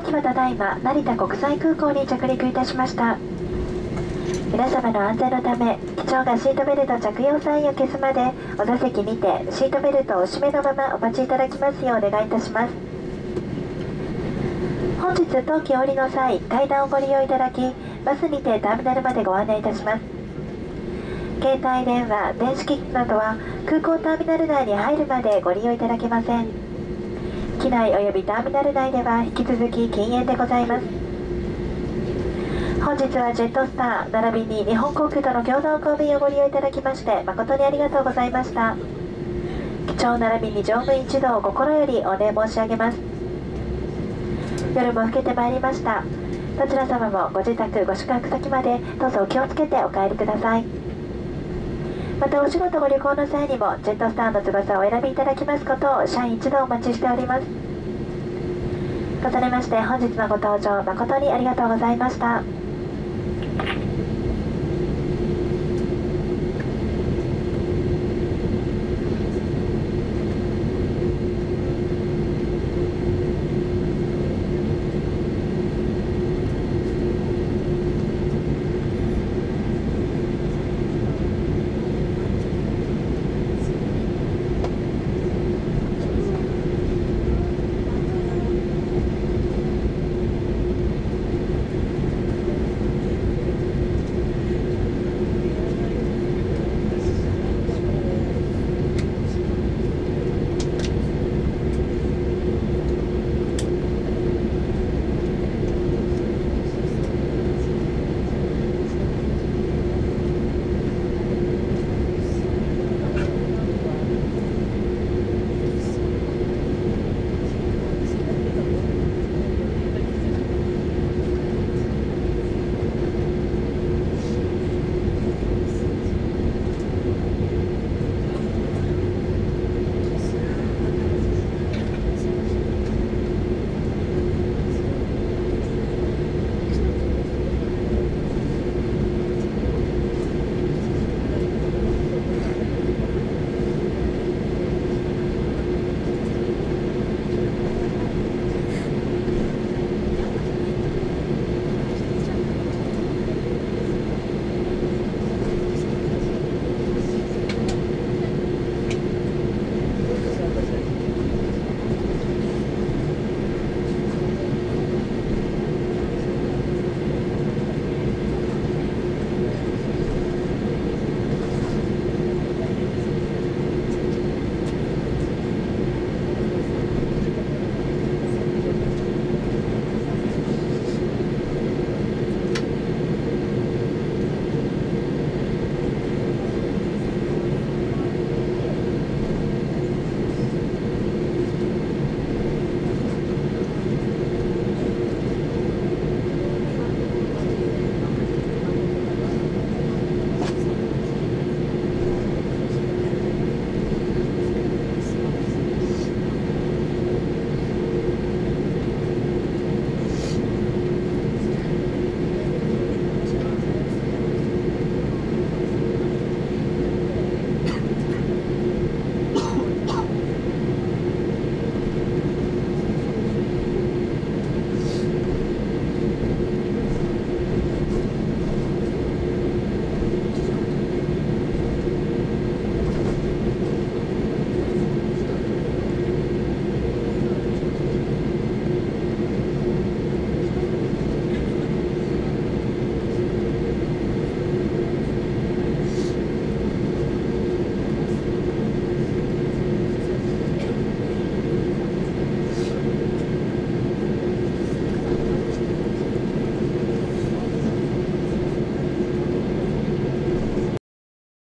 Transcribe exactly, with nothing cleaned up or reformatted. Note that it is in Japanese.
機はただいま成田国際空港に着陸いたしました。皆様の安全のため、機長がシートベルト着用サインを消すまでお座席にてシートベルトをお締めのままお待ちいただきますようお願いいたします。本日当機お降りの際、階段をご利用いただき、バスにてターミナルまでご案内いたします。携帯電話、電子機器などは空港ターミナル内に入るまでご利用いただけません。機内及びターミナル内では引き続き禁煙でございます。本日はジェットスター並びに日本航空との共同航便をご利用いただきまして誠にありがとうございました。機長並びに乗務員一同心よりお礼申し上げます。夜も更けてまいりました。どちら様もご自宅ご宿泊先までどうぞお気をつけてお帰りください。またお仕事ご旅行の際にもジェットスターの翼をお選びいただきますことを社員一同お待ちしております。重ねまして本日のご搭乗誠にありがとうございました。